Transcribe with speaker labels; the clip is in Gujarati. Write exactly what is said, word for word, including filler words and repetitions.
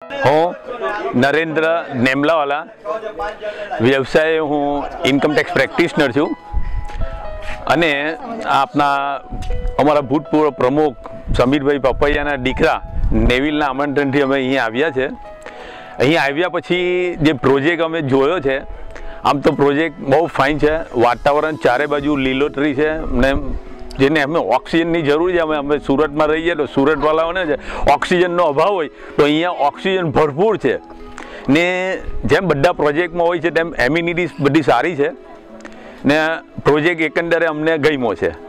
Speaker 1: હું નરેન્દ્ર નેમલાવાલા, વ્યવસાય હું ઇન્કમ ટેક્સ પ્રેક્ટિશનર છું અને આપના અમારા ભૂતપૂર્વ પ્રમુખ સમીરભાઈ પપૈયાના દીકરા નેવિલના આમંત્રણથી અમે અહીંયા આવ્યા છે। અહીંયા આવ્યા પછી જે પ્રોજેક્ટ અમે જોયો છે, આમ તો પ્રોજેક્ટ બહુ ફાઇન છે, વાતાવરણ ચારે બાજુ લીલોતરી છે ને જેને અમે ઓક્સિજનની જરૂર છે। અમે અમે સુરતમાં રહીએ તો સુરતવાળાઓને છે ઓક્સિજનનો અભાવ હોય તો અહીંયા ઓક્સિજન ભરપૂર છે ને જેમ બધા પ્રોજેક્ટમાં હોય છે તેમ એમ્યુનિટીઝ બધી સારી છે ને પ્રોજેક્ટ એકંદરે અમને ગમ્યો છે।